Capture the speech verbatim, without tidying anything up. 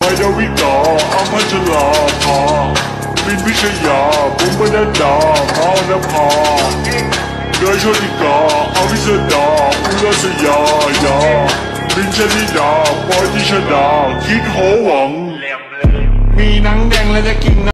ดาวิกาอามัจลาภาบินวิชยาบุ้มบดาดาพานภาเดยชนิกาอวิสดาอุลสยายาบินชนิดาปอยติชดาคิดโหวังมีหนังแดงและจะกิน